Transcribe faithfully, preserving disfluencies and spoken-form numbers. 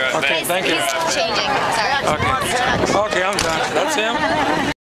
Okay, he's, thank you. He's changing. Sorry. Okay. Okay, I'm done. That's him.